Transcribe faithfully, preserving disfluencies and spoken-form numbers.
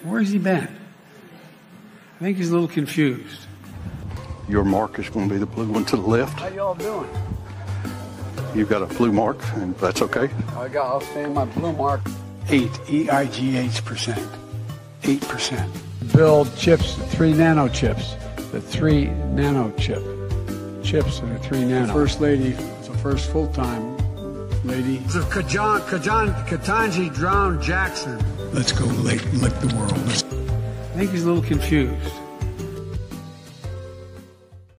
Where's he been? I think he's a little confused. Your mark is going to be the blue one to the left. How y'all doing? You've got a blue mark, and that's okay. I got, I'll stay in my blue mark. Eight, E I G H percent. Eight percent. Build chips, three nano chips. The three nano chip. Chips and the three nano. The first lady, it's the first full-time lady. So Kajan, Kajan, Katanji drowned Jackson. Let's go lick, lick the world. I think he's a little confused.